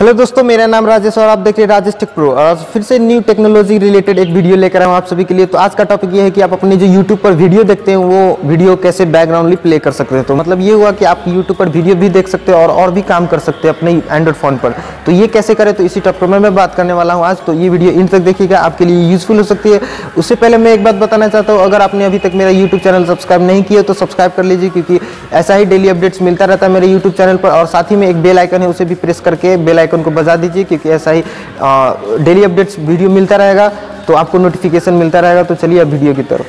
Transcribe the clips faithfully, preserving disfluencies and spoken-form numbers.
Hello दोस्तों, मेरा नाम राजेश और आप देख रहे हैं राजेश टेक प्रो। और फिर से न्यू टेक्नोलॉजी रिलेटेड एक वीडियो लेकर आया हूं आप सभी के लिए। तो आज का टॉपिक ये है कि आप अपने जो यूट्यूब पर वीडियो देखते हैं वो वीडियो कैसे बैकग्राउंडली प्ले कर सकते हैं। तो मतलब ये हुआ कि आप यूट्यूब पर वीडियो भी देख सकते हैं और और भी काम कर सकते हैं अपने एंड्रॉइड फोन पर। तो ये कैसे करें, तो इसी टॉपिक में मैं बात करने वाला हूँ आज। तो ये वीडियो इन तक देखिएगा, आपके लिए यूजफुल हो सकती है। उससे पहले मैं एक बात बताना चाहता हूँ, अगर आपने अभी तक मेरा यूट्यूब चैनल सब्सक्राइब नहीं किया तो सब्सक्राइब कर लीजिए, क्योंकि ऐसा ही डेली अपडेट्स मिलता रहता है मेरे यूट्यूब चैनल पर। और साथ ही में एक बेल आइकन है, उसे भी प्रेस करके बेल आइकन को बजा दीजिए, क्योंकि ऐसा ही डेली अपडेट्स वीडियो मिलता रहेगा तो आपको नोटिफिकेशन मिलता रहेगा। तो चलिए अब वीडियो की तरफ।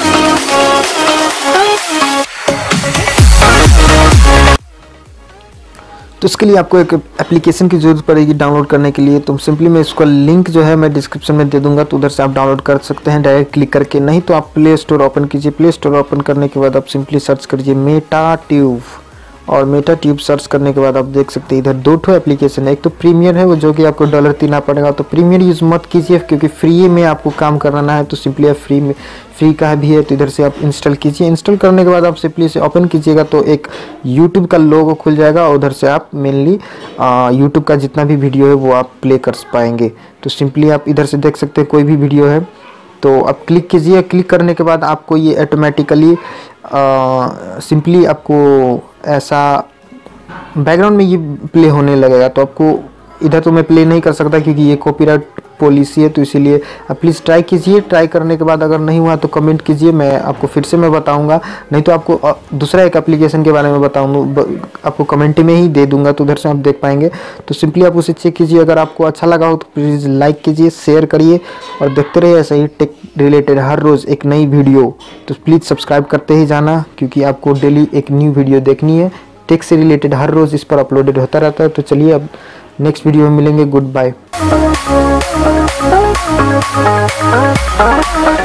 तो इसके लिए आपको एक एप्लीकेशन की जरूरत पड़ेगी डाउनलोड करने के लिए। तो सिंपली मैं इसका लिंक जो है मैं डिस्क्रिप्शन में दे दूंगा, तो उधर से आप डाउनलोड कर सकते हैं डायरेक्ट क्लिक करके। नहीं तो आप प्ले स्टोर ओपन कीजिए। प्ले स्टोर ओपन करने के बाद आप सिंपली सर्च करिए मेटा ट्यूब। और मेटा ट्यूब सर्च करने के बाद आप देख सकते हैं इधर दो ठो एप्लीकेशन है। एक तो प्रीमियर है, वो जो कि आपको डॉलर तीना पड़ेगा। तो प्रीमियर यूज़ मत कीजिए, क्योंकि फ्री में आपको काम कराना है। तो सिंपली आप फ्री में फ्री का भी है, तो इधर से आप इंस्टॉल कीजिए। इंस्टॉल करने के बाद आप सिंपली इसे ओपन कीजिएगा तो एक यूट्यूब का लोगो खुल जाएगा। उधर से आप मेनली यूट्यूब का जितना भी वीडियो है वो आप प्ले कर पाएंगे। तो सिंपली आप इधर से देख सकते हैं कोई भी वीडियो है तो आप क्लिक कीजिए। क्लिक करने के बाद आपको ये ऑटोमेटिकली सिंपली आपको ऐसा बैकग्राउंड में ये प्ले होने लगेगा। तो आपको इधर तो मैं प्ले नहीं कर सकता क्योंकि ये कॉपीराइट पॉलिसी है, तो इसीलिए आप प्लीज़ ट्राई कीजिए। ट्राई करने के बाद अगर नहीं हुआ तो कमेंट कीजिए, मैं आपको फिर से मैं बताऊंगा। नहीं तो आपको दूसरा एक एप्लीकेशन के बारे में बताऊंगा, आपको कमेंट में ही दे दूंगा, तो उधर से आप देख पाएंगे। तो सिंपली आप उसे चेक कीजिए। अगर आपको अच्छा लगा हो तो प्लीज़ लाइक कीजिए, शेयर करिए और देखते रहिए ऐसा ही टेक रिलेटेड हर रोज़ एक नई वीडियो। तो प्लीज़ सब्सक्राइब करते ही जाना, क्योंकि आपको डेली एक न्यू वीडियो देखनी है। टेक से रिलेटेड हर रोज़ इस पर अपलोडेड होता रहता है। तो चलिए अब नेक्स्ट वीडियो में मिलेंगे। Good bye.